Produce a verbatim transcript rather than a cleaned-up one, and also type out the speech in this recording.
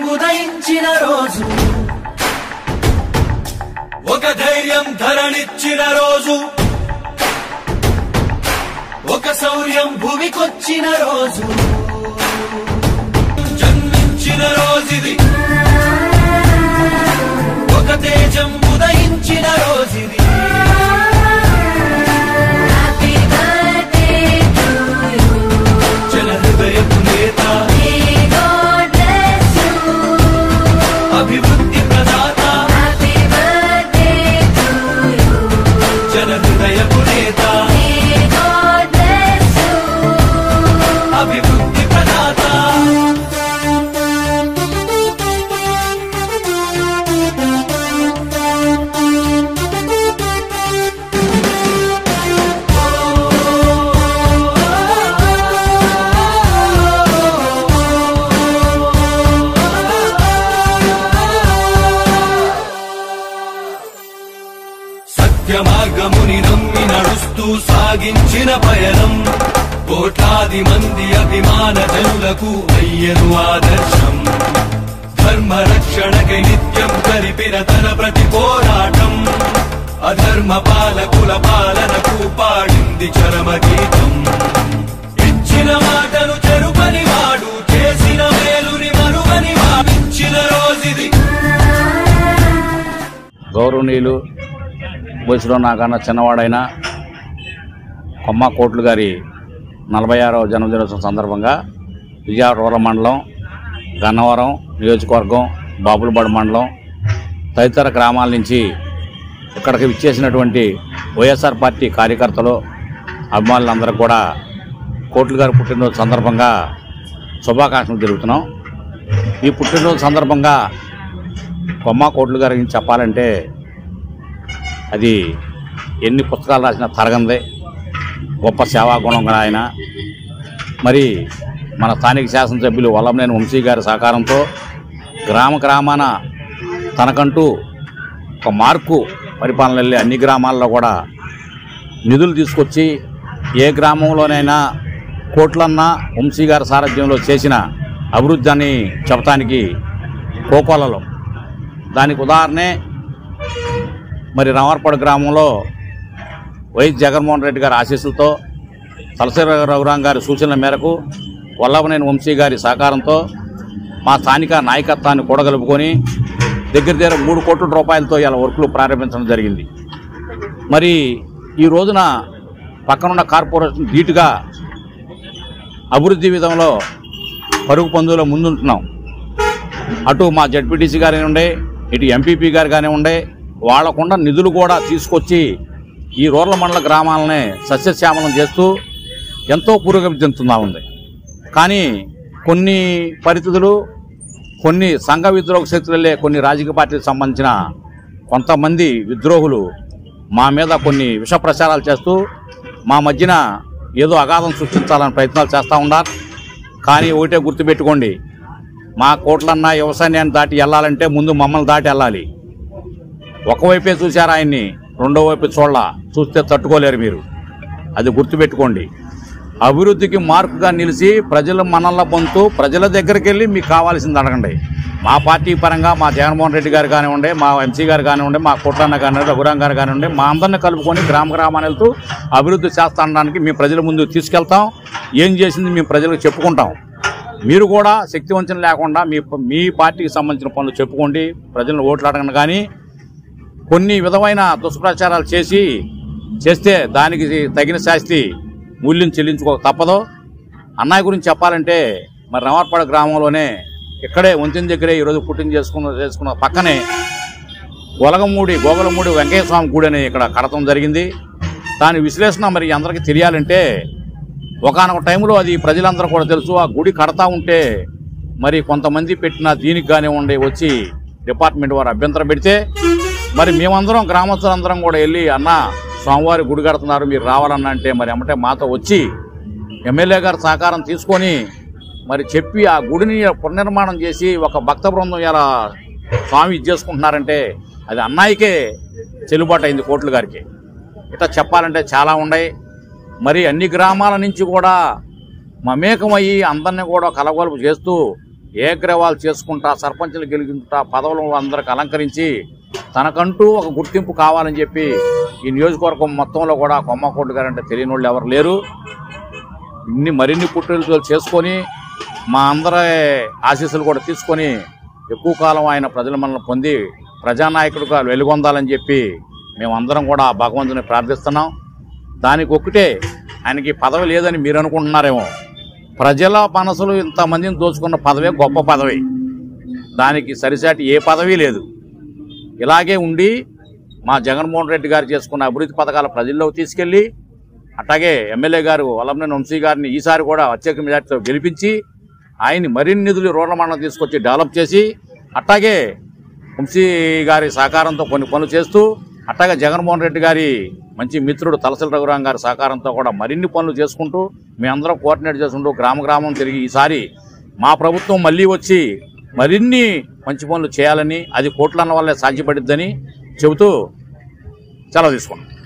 ఉదయించిన రోజు, ఒక ధైర్యం ధరణిచ్చిన రోజు, ఒక శౌర్యం భూమికొచ్చిన రోజు, జన్మించిన రోజుది, ఒక తేజం ఉదయించిన రోజుది. జన హృదయపు నేత, అభివృద్ధి ప్రదాత, జన హృదయపు నేత, అభివృద్ధి ప్రదాత. సత్యమార్గముని నమ్మి నడుస్తూ సాగించిన పయనం, కోట్లాది మంది అభిమాన జనులకు అయ్యను ఆదర్శం. ధర్మ రక్షణకై నిత్యం జరిపిన తన ప్రతి పోరాటం, అధర్మ పాలకుల పాలనకు పాడింది చరమ గీతం. ఇచ్చిన మాటను చెరుపని వాడు, చేసిన మేలుని మరువని భావించిన రోజుది. గౌరవనీయులు వయసులో నాకన్నా చిన్నవాడైన కొమ్మ కోట్లు గారి నలభై ఆరవ జన్మదినోత్సవం సందర్భంగా విజయవాడ రూరల్ మండలం, గన్నవరం నియోజకవర్గం, బాపులపాడు మండలం తదితర గ్రామాల నుంచి ఇక్కడికి విచ్చేసినటువంటి వైఎస్ఆర్ పార్టీ కార్యకర్తలు, అభిమానులందరూ కూడా కోట్లు గారి పుట్టినరోజు సందర్భంగా శుభాకాంక్షలు తెలుపుతున్నాం. ఈ పుట్టినరోజు సందర్భంగా కొమ్మ కోట్లు గారి గురించి చెప్పాలంటే అది ఎన్ని పుస్తకాలు రాసినా తరగందే గొప్ప సేవాగుణం గల ఆయన. మరి మన స్థానిక శాసనసభ్యులు వల్లభనేని వంశీ గారి సహకారంతో గ్రామ గ్రామాన తనకంటూ ఒక మార్కు పరిపాలన వెళ్ళి అన్ని గ్రామాల్లో కూడా నిధులు తీసుకొచ్చి ఏ గ్రామంలోనైనా కోట్లన్నా వంశీ గారి సారథ్యంలో చేసిన అభివృద్ధి అని చెప్పడానికి కోకోలలో. దానికి ఉదాహరణే మరి రామర్పాడు గ్రామంలో వైఎస్ జగన్మోహన్ రెడ్డి గారి ఆశీస్సులతో, తలసిరి రఘురాం గారి సూచనల మేరకు, వల్లభనేని వంశీ గారి సహకారంతో మా స్థానిక నాయకత్వాన్ని కూడగలుపుకొని దగ్గర దగ్గర మూడు కోట్ల రూపాయలతో ఇలా వర్కులు ప్రారంభించడం జరిగింది. మరి ఈ రోజున పక్కనున్న కార్పొరేషన్ ధీటుగా అభివృద్ధి విధంలో పరుగు పందులో ముందుంటున్నాం. అటు మా జడ్పీటీసీ గారి ఉండే, ఇటు ఎంపీపీ గారు కానీ ఉండే, వాళ్ళకుండా నిధులు కూడా తీసుకొచ్చి ఈ రూరల్ మండల గ్రామాలనే సస్యశ్యామలం చేస్తూ ఎంతో పురోగతి చెందుతున్నా ఉంది. కానీ కొన్ని పరిస్థితులు, కొన్ని సంఘ విద్రోహ శక్తులే కొన్ని రాజకీయ పార్టీలకు సంబంధించిన కొంతమంది విద్రోహులు మా మీద కొన్ని విష ప్రచారాలు చేస్తూ మా మధ్యన ఏదో అగాధం సృష్టించాలని ప్రయత్నాలు చేస్తూ ఉన్నారు. కానీ ఒకటే గుర్తుపెట్టుకోండి, మా కోట్లన్నా వ్యవసాయాన్ని దాటి వెళ్ళాలంటే ముందు మమ్మల్ని దాటి వెళ్ళాలి. ఒకవైపే చూశారు ఆయన్ని, రెండో వైపు చూడాల, చూస్తే తట్టుకోలేరు మీరు. అది గుర్తుపెట్టుకోండి. అభివృద్ధికి మార్కుగా నిలిచి ప్రజల మనల్ని పొందుతూ ప్రజల దగ్గరికి వెళ్ళి మీకు కావాల్సింది అడగండి. మా పార్టీ పరంగా మా జగన్మోహన్ రెడ్డి గారు కానివ్వండి, మా ఎంసీ గారు కానివ్వండి, మా కోట్లన్న కానివ్వండి, రఘురాం గారు కానివ్వండి, మా అందరిని కలుపుకొని గ్రామ గ్రామాన్ని వెళ్తూ అభివృద్ధి చేస్తా అనడానికి మీ ప్రజల ముందు తీసుకెళ్తాం. ఏం చేసింది మేము ప్రజలకు చెప్పుకుంటాం. మీరు కూడా శక్తివంచన లేకుండా మీ మీ పార్టీకి సంబంధించిన పనులు చెప్పుకోండి, ప్రజలను ఓట్లు అడగండి. కానీ కొన్ని విధమైన దుష్ప్రచారాలు చేసి చేస్తే దానికి తగిన శాస్తి మూల్యం చెల్లించుకో తప్పదు. అన్నయ్య గురించి చెప్పాలంటే మరి రామర్పాడు గ్రామంలోనే ఇక్కడే వంతెన దగ్గరే ఈరోజు పుట్టిన చేసుకున్న చేసుకున్న పక్కనే గొలగమూడి గోగలమూడి వెంకయ్య స్వామి గుడి అని ఇక్కడ కడతం జరిగింది. దాని విశ్లేషణ మరి అందరికీ తెలియాలంటే ఒకనొక టైంలో అది ప్రజలందరూ కూడా తెలుసు. ఆ గుడి కడతా ఉంటే మరి కొంతమంది పెట్టిన దీనికి కానివ్వండి వచ్చి డిపార్ట్మెంట్ వారు అభ్యంతరం పెడితే మరి మేమందరం గ్రామస్తులందరం కూడా వెళ్ళి అన్న స్వామివారి గుడి కడుతున్నారు మీరు రావాలన్నా అంటే మరి ఏమంటే మాతో వచ్చి ఎమ్మెల్యే గారి సహకారం తీసుకొని మరి చెప్పి ఆ గుడిని పునర్నిర్మాణం చేసి ఒక భక్త బృందం ఇలా స్వామి ఇచ్చేసుకుంటున్నారంటే అది అన్నయ్యకే చెల్లుబాటు అయింది, కోట్ల గారికి. ఇట్లా చెప్పాలంటే చాలా ఉన్నాయి. మరి అన్ని గ్రామాల నుంచి కూడా మమేకమయ్యి అందరినీ కూడా కలగొలుపు చేస్తూ ఏగ్రవాలు చేసుకుంటా సర్పంచులు గెలిగించుకుంటా పదవులు అందరికి అలంకరించి తనకంటూ ఒక గుర్తింపు కావాలని చెప్పి ఈ నియోజకవర్గం మొత్తంలో కూడా కొమ్మకోటి గారు అంటే తెలియని వాళ్ళు ఎవరు లేరు. ఇన్ని మరిన్ని పుట్టినరోజులు చేసుకొని మా అందరి ఆశీస్సులు కూడా తీసుకొని ఎక్కువ కాలం ఆయన ప్రజల మనల్ని పొంది ప్రజానాయకుడిగా వెలుగొందాలని చెప్పి మేమందరం కూడా ఆ భగవంతుని ప్రార్థిస్తున్నాం. దానికి ఒక్కటే, ఆయనకి పదవి లేదని మీరు అనుకుంటున్నారేమో, ప్రజల మనసులు ఇంతమందిని దోచుకున్న పదవే గొప్ప పదవి. దానికి సరిసాటి ఏ పదవి లేదు. ఇలాగే ఉండి మా జగన్మోహన్ రెడ్డి గారు చేసుకున్న అభివృద్ధి పథకాల ప్రజల్లోకి తీసుకెళ్ళి అట్లాగే ఎమ్మెల్యే గారు వల్లభనేని వంశీ గారిని ఈసారి కూడా అత్యధిక మెజార్టీతో గెలిపించి ఆయన్ని మరిన్ని నిధులు రూరల్ మండలం తీసుకొచ్చి డెవలప్ చేసి అట్లాగే వంశీ గారి సహకారంతో కొన్ని పనులు చేస్తూ అట్లాగే జగన్మోహన్ రెడ్డి గారి మంచి మిత్రుడు తలసల రఘురాం గారి సహకారంతో కూడా మరిన్ని పనులు చేసుకుంటూ మేమందరం కోఆర్డినేట్ చేసుకుంటూ గ్రామ గ్రామం తిరిగి ఈసారి మా ప్రభుత్వం మళ్ళీ వచ్చి మరిన్ని మంచి పనులు చేయాలని, అది కోట్లన్న వల్లే సాధ్యపడిద్దని చెబుతూ సెలవు తీసుకున్నాం.